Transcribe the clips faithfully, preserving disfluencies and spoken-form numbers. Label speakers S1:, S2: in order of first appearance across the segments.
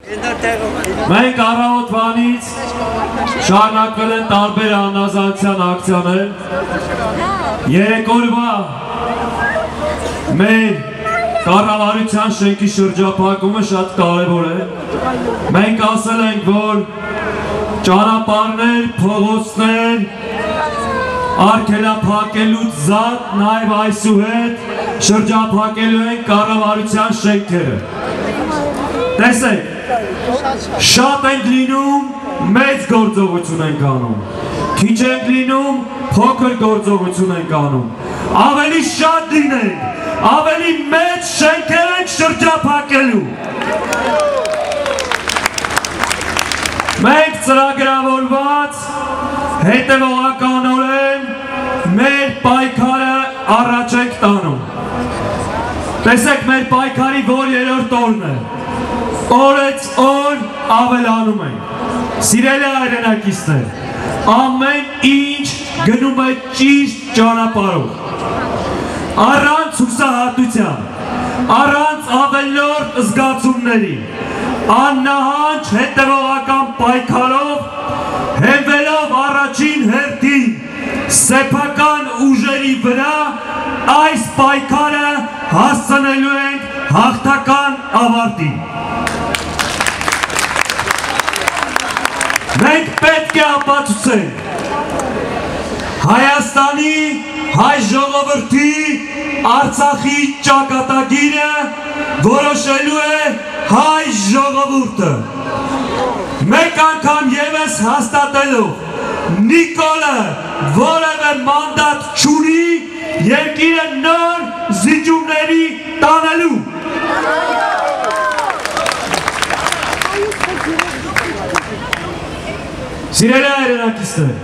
S1: Մենք առավոտվանից շարունակվել են տարբեր անազանցյան ակցիաներ։ Երեկորվա մեր կառավարության շենքի շրջափակումը շատ կարևոր է։ Մենք ասել ենք, որ ճանապարհներ, փողոցներ արգելափակելուց զատ նաև այսուհետ շրջափակելու են կառավարության շենքերը։ Տեսեք, շատ ենք լինում, մեծ գործողություն ենք անում, քիչ ենք լինում, փոքր գործողություն ենք անում, ավելի շատ լինենք, ավելի մեծ շենքեր ենք շրջափակելու։ Մենք ծրագրավորված հետևողականորեն մեր պայքարը առաջ ենք տանում։ Տեսեք, մեր պայքարի որ երրորդ օրն է, օրեց օր ավելանում ենք։ Սիրելի հայրենակիցներ, ամեն ինչ գնում է ճիշտ ճանապարհով, առանց հուսահատության, առանց ավելորդ զգացումների, աննահանջ հետևողական պայքարով, հենվելով առաջին հերթին սեփական ուժերի վրա, այս պայքարը հասցնելու ենք հաղթական ավարտին։ Մենք պետք է ապացուցենք Հայաստանի, հայ ժողովրդի, Արցախի ճակատագիրը որոշելու է հայ ժողովուրդը։ Մեկ անգամ ևս հաստատելով Նիկոլը որևէ մանդատ չունի երկիրը նոր զիջումների տանելու։ Սիրելի հայրենակիցներ,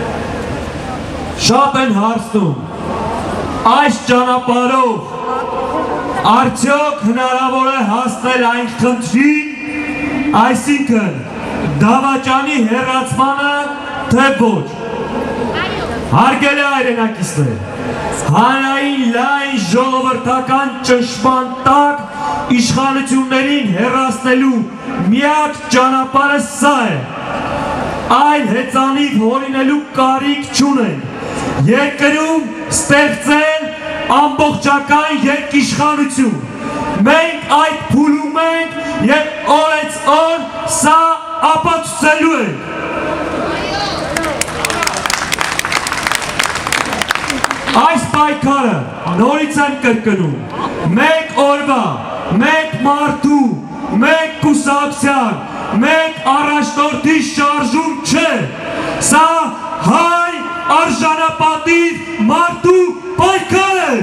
S1: շատ են հարցնում, այս ճանապարհով արդյոք հնարավոր է հասնել այն խնդրին, այսինքն դավաճանի հեռացմանը, թե ոչ։ Հարգելի հայրենակիցներ, հանրային լայն ժողովրդական ճնշման տակ իշխանություններին հեռացնելու միակ ճանապարհը սա է։ Այլ հեծանիվ հորինելու կարիք չունեն, երկրում ստեղծել ամբողջական երկիշխանություն։ Մենք այդ փուլում ենք և օրեց օր սա ապացուցելու ենք։ Այս պայքարը նորից եմ կրկնում, մեկ օրվա, մեկ մարդու, մեկ կուսակցության, մեկ առաջնորդի շարժում չէ, սա հայ արժանապատիվ մարդու պայքար է։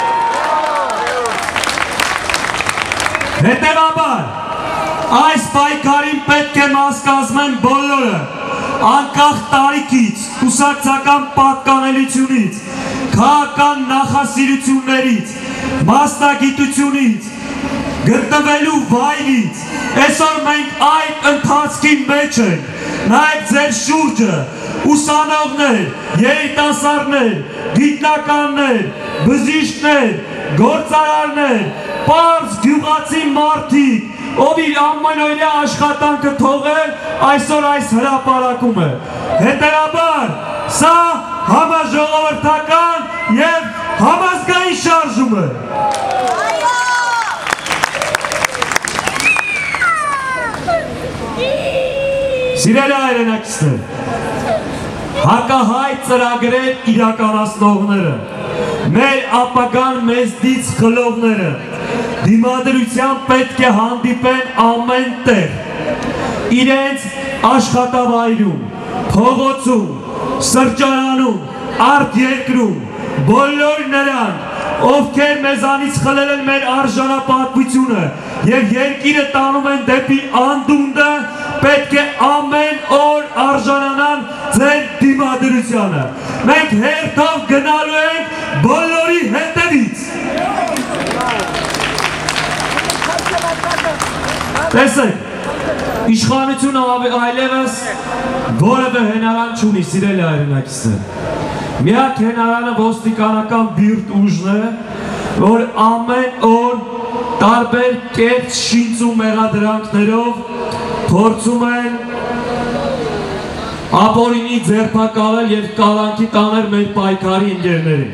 S1: Հետևաբար, այս պայքարին պետք է մաս կազմեն բոլորը, անկախ տարիքից, կուսակցական պատկանելությունից, քաղաքական նախասիրություններից, մասնագիտությունից, գտնվելու վայրից, այսօր մենք այդ ընթացքի մեջ ենք, նայեք ձեր շուրջը, ուսանողներ, երիտասարդներ, գիտնականներ, բժիշկներ, գործարարներ, պարզ գյուղացի մարդիկ, ով իր ամենօրյա աշխատանքը թողել այսօր այս հրապարակում է։ Հետևաբար, սա համաժողովրդական և համազգային շարժում է։ Սիրելի հայրենակիցներ, հակահայ ծրագրեր իրականացնողները, մեր ապագան մեզնից խլողները, դիմադրության պետք է հանդիպեն ամեն տեղ, իրենց աշխատավայրում, փողոցում, սրճարանում, արտերկրում, բոլոր նրանք, ովքեր մեզանից խլել են մեր արժանապատվությունը և երկիրը տանում են դեպի անդունդը, պետք է ամեն օր արժանանան ձեր դիմադրությանը։ Մենք հերթով գնալու ենք բոլորի հետևից։ Տեսեք, իշխանությունը այլևս որևէ հենարան չունի, սիրելի հայրենակիցներ։ Միակ հենարանը ոստիկանական բիրտ ուժն է, որ ամեն օր տարբեր կերպ շինծու մեղադրանքներով փորձում են ապօրինի ձերբակալել և կալանքի տանել մեր պայքարի ընկերներին։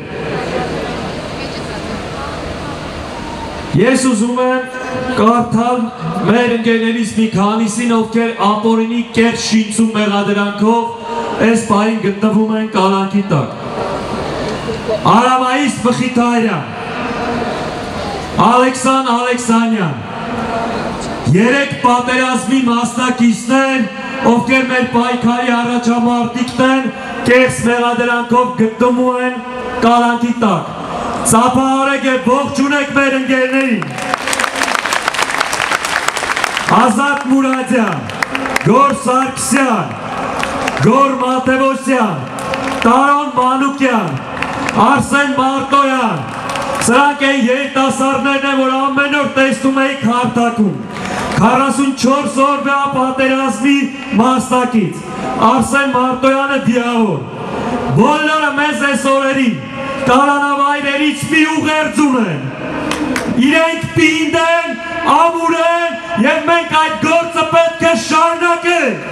S1: Ես ուզում եմ կարդալ մեր ընկերներից մի քանիսին, ովքեր ապօրինի կեղծ շինծու մեղադրանքով այս պահին գտնվում են կալանքի տակ։ Արամայիս Մխիթարյան, Ալեքսան Ալեքսանյան, երեք պատերազմի մասնակիցներ, ովքեր մեր պայքարի առաջամարտիկն են, կեղծ մեղադրանքով գտնվում են կալանքի տակ։ Ծափահարեք և ողջունեք մեր ընկերներին։ Ազատ Մուրադյան, Գոր Սարգսյան, Գոր Մատևոսյան, Տարոն Մանուկյան, Արսեն Մարտոյան, սրանք են երիտասարդներն են, որ ամեն օր տեսնում էիք հարթակում։ քառասունչորս օրվա պատերազմի մասնակից, Արսեն Մարտոյանը դիավոր։ Բոլորը մեզ այս օրերին կալանավայրերից մի ուղերձում են, իրենք պինդ են, ամուր են և մենք այդ գործը պետք է շարունակենք։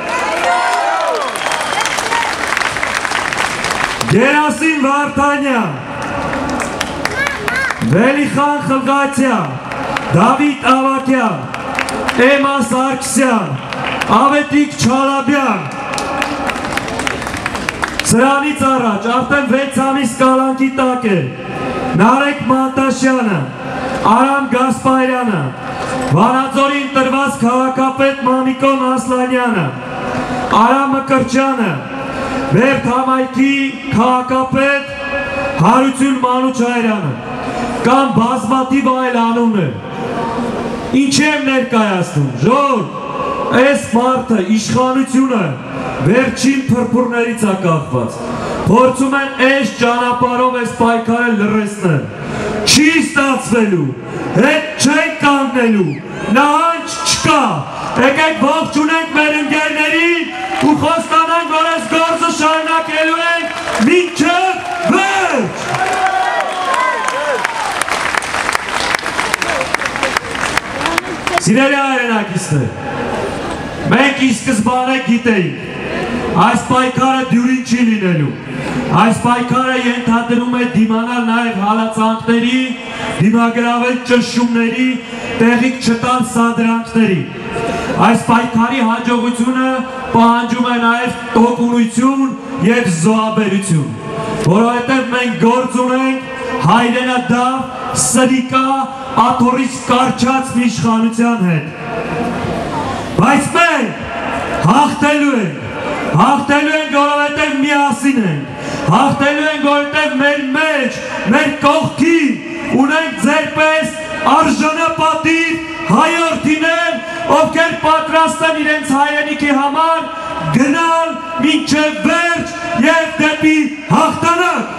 S1: Գերասիմ Վարդանյան, Վելիխան Խլղացյան, Դավիթ Ավակյան, Էմա Սարգսյան, Ավետիք Չալաբյան, սրանից առաջ արդեն վեց ամիս կալանքի տակ է Նարեկ Մանտաշյանը, Արամ Գասպարյանը, Վանաձորին տրված քաղաքապետ Մամիկոն Ասլանյանը, Արամ Մկրտչյանը, Բերդամայքի քաղաքապետ Հարություն Մանուչարյանը, կամ բազմաթիվ այլ անուններ։ Ինչ եմ ներկայացնում, ժողով, այս մարդը, իշխանությունը վերջին փրփուրներից է կախված, փորձում են այս ճանապարհով այս պայքարը լռեցնել, չի ստացվելու, հետ չեն կանգնելու, նահանջ չկա, եկեք ողջունենք մեր ընկերներին ու խոստանանք, որ այս գործը շարունակելու ենք մինչև վերջ։ Սիրելի հայրենակիցներ, մենք ի սկզբանե գիտեինք, այս պայքարը դյուրին չի լինելու, այս պայքարը ենթադրում է դիմանալ նաև հալածանքների, դիմագրավել ճնշումների, տեղիք չտալ սադրանքների։ Այս պայքարի հաջողությունը պահանջում է նաև տոկունություն և զոհաբերություն, որովհետև մենք գործ ունենք հայրենադավ, սրիկա, աթոռից կարճած մի իշխանության հետ։ Բայց մենք հաղթելու ենք, հաղթելու ենք, որովհետև միասին ենք, հաղթելու ենք, որովհետև մեր մեջ, մեր կողքին ունենք ձերպես արժանապատիվ հայորդիներ, ովքեր պատրաստ են իրենց հայրենիքի համար գնալ մինչև վերջ և դեպի հաղթանակ։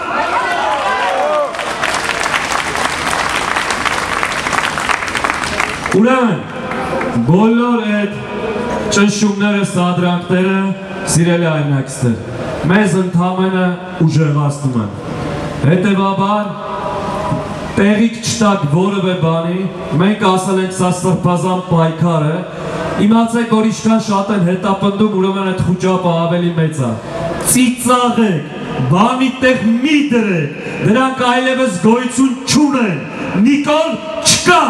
S1: Ուրեմն, բոլոր այդ ճնշումները, սադրանքները, սիրելի հայրենակիցներ, մեզ ընդամենը ուժեղացնում են։ Հետևաբար, տեղիք չտակ որևէ բանի, մենք ասել ենք սա սրբազան պայքար է, իմացեք, որ ինչքան շատ են հետապնդում, ուրեմն այդ խուճապը ավելի մեծ է։ Ծիծաղեք, բանի տեղ մի դրեք, դրանք այլևս գոյություն չունեն, Նիկոլ չկա։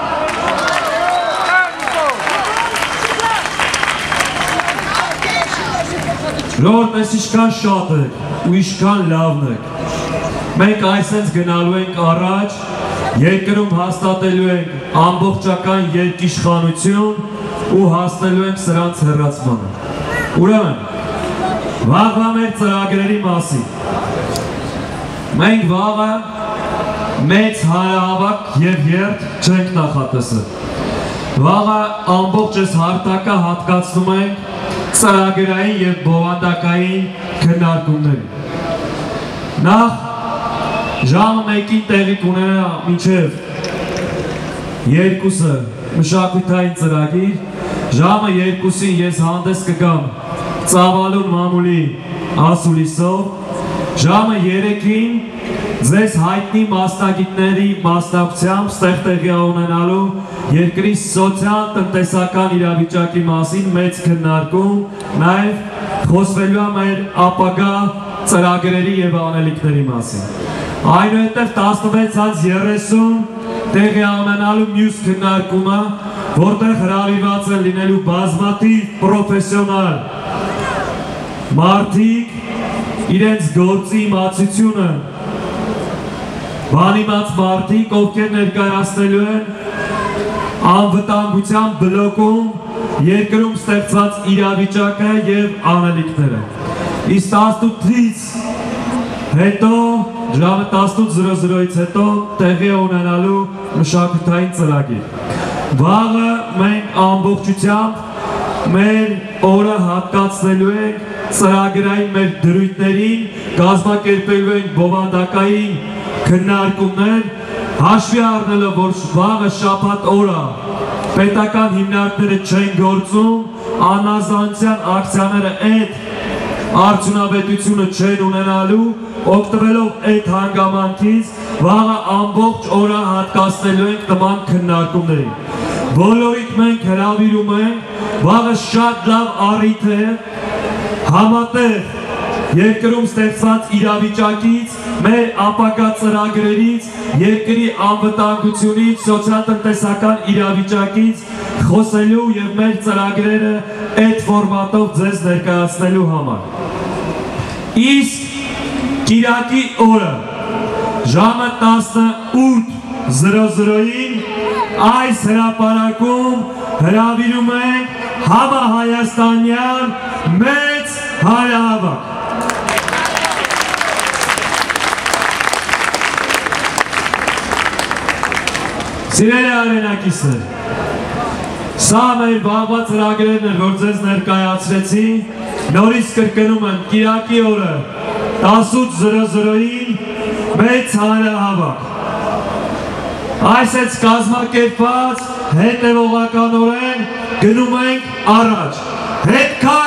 S1: Ժողովուրդ, ես ինչքան շատ եք ու ինչքան լավն եք, մենք այսպես գնալու ենք առաջ, երկրում հաստատելու ենք ամբողջական երկիշխանություն ու հասնելու ենք սրանց հեռացմանը։ Ուրեմն, վաղվա մեր ծրագրերի մասին։ Մենք վաղը մեծ հայահավաք և երթ չենք նախատեսել։ Վաղը ամբողջ այս հարթակը հատկացնում ենք ծրագրային և բովանդակային քննարկումների։ Նախ ժամը մեկին տեղի կունենա մինչև երկուսը մշակութային ծրագիր, ժամը երկուսին ես հանդես կգամ Ծավալուն մամուլի ասուլիսով, ժամը երեքին ձեզ հայտնի մասնագետների մասնակցությամբ ստեղ տեղի ունենալու երկրի սոցիալ-տնտեսական իրավիճակի մասին մեծ քննարկում, նաև խոսվելու է մեր ապագա ծրագրերի և անելիքների մասին։ Այնուհետև տասնվեց երեսուն տեղի ունենալու մյուս քննարկումը, որտեղ հրավիրված են լինելու բազմաթիվ պրոֆեսիոնալ մարդիկ իրենց գործի իմացությունը բանիմաց մարդիկ, ովքեր ներկայացնելու են անվտանգության բլոկում երկրում ստեղծված իրավիճակը և անելիքները։ Իսկ տասնութից հետո, ժամը տասնութից հետո տեղի է ունենալու մշակութային ծրագիր։ Վաղը մենք ամբողջությամբ մեր օրը հատկացնելու ենք ծրագրային մեր դրույթներին, կազմակերպելու ենք բովանդակային քննարկումներ, հաշվի առնելով, որ վաղը շաբաթ օրը պետական հիմնարկները չեն գործում, անազանության ակցիաները այդ արդյունավետությունը չեն ունենալու, օգտվելով այդ հանգամանքից վաղը ամբողջ օրը հատկացնելու ենք նման քննարկումներին։ Բոլորիդ մենք հրավիրում ենք, վաղը շատ լավ առիթ է համատեղ երկրում ստեղծված իրավիճակից, մեր ապագա ծրագրերից, երկրի անվտանգությունից, սոցիալ-տնտեսական իրավիճակից խոսելու և մեր ծրագրերը այդ ֆորմատով ձեզ ներկայացնելու համար։ Իսկ կիրակի օրը ժամը տասնութ այս հրապարակում հրավիրում ենք համահայաստանյան մեծ հանրահավաք։ Սիրելի արենակիցներ, սա մեր վաղվա ծրագրերն են, որ ձեզ ներկայացրեցի, նորից կրկնում եմ կիրակի օրը տասնութ մեծ հանրահավաք։ Այս էց կազմակերպված հետևողականորեն գնում ենք առաջ։ Հետ